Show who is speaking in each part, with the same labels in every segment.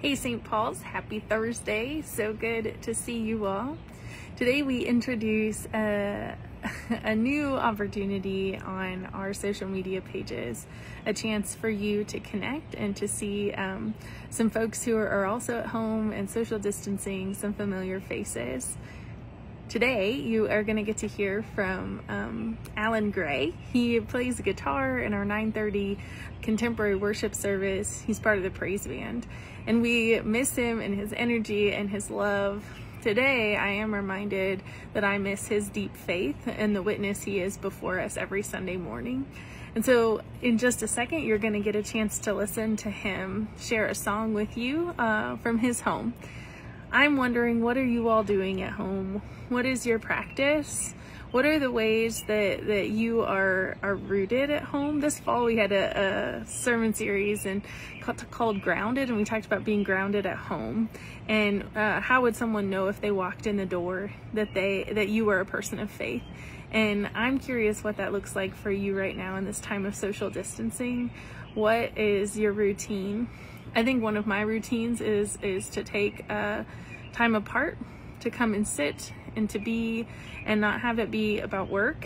Speaker 1: Hey St. Paul's, happy Thursday. So good to see you all. Today we introduce a new opportunity on our social media pages, a chance for you to connect and to see some folks who are also at home and social distancing, some familiar faces. Today you are going to get to hear from Alan Gray. He plays guitar in our 9:30 contemporary worship service. He's part of the praise band, and we miss him and his energy and his love. Today I am reminded that I miss his deep faith and the witness he is before us every Sunday morning. And so in just a second you're going to get a chance to listen to him share a song with you from his home. I'm wondering, what are you all doing at home? What is your practice? What are the ways that you are rooted at home? This fall we had a sermon series called Grounded, and we talked about being grounded at home. And how would someone know if they walked in the door that you were a person of faith? And I'm curious what that looks like for you right now in this time of social distancing. What is your routine? I think one of my routines is to take time apart, to come and sit and to be, and not have it be about work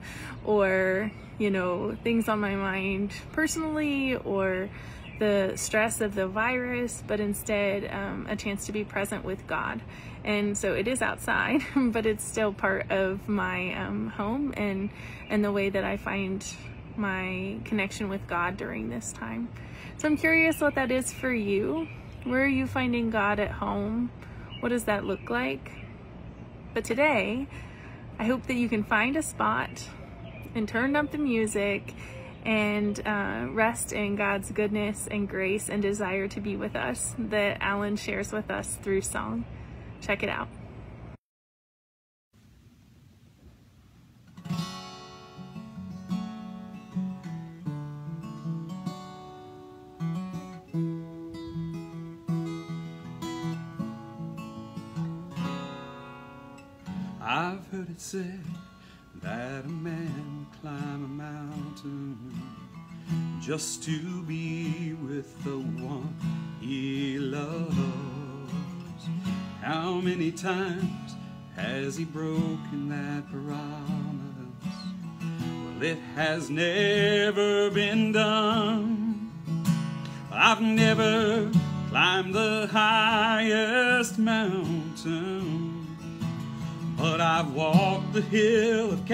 Speaker 1: or, things on my mind personally or the stress of the virus, but instead a chance to be present with God. And so it is outside, but it's still part of my home and the way that I find my connection with God during this time. So I'm curious what that is for you. Where are you finding God at home? What does that look like? But today, I hope that you can find a spot and turn up the music and rest in God's goodness and grace and desire to be with us that Alan shares with us through song. Check it out.
Speaker 2: I've heard it said that a man would climb a mountain just to be with the one he loves. How many times has he broken that promise? Well, it has never been done. I've never climbed the highest mountain, but I've walked the hill of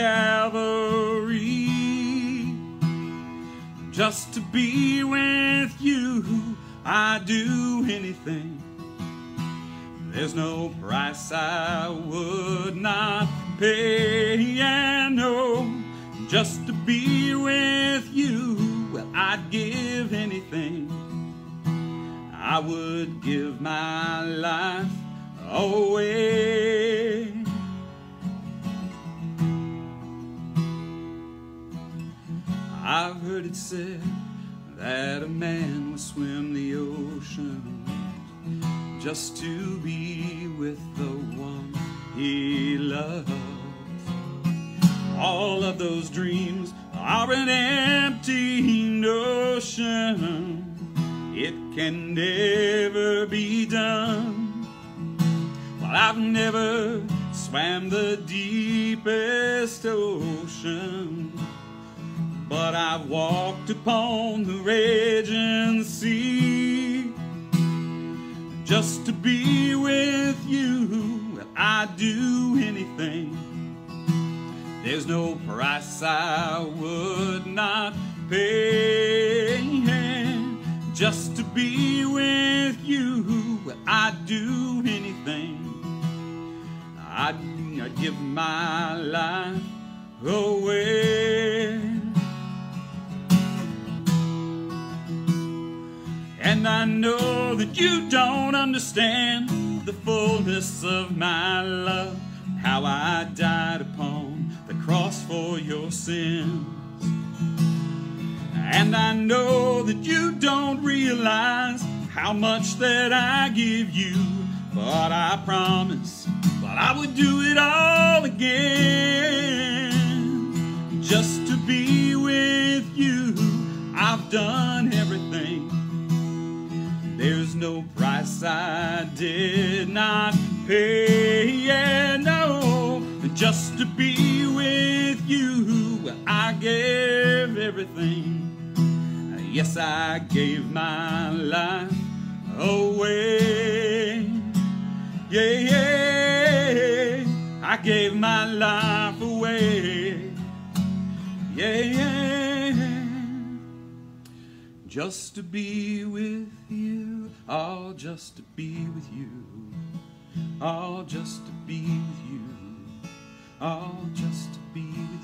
Speaker 2: Calvary just to be with you. I'd do anything. There's no price I would not pay. And no, just to be with you, well, I'd give anything. I would give my life away. I've heard it said that a man would swim the ocean just to be with the one he loves. All of those dreams are an empty notion. It can never be done. Well, I've never swam the deepest ocean, but I've walked upon the raging sea just to be with you. Well, I'd do anything. There's no price I would not pay. Just to be with you, well, I'd do anything. I'd give my life away. And I know that you don't understand the fullness of my love, how I died upon the cross for your sins. And I know that you don't realize how much that I give you, but I promise, well, I would do it all again just to be with you. I've done everything. There's no price I did not pay. Yeah, no, just to be with you, I gave everything. Yes, I gave my life away. Yeah, yeah, I gave my life away. Yeah, yeah, just to be with you. Oh, just to be with you. Oh, just to be with you. Oh, just to be with you.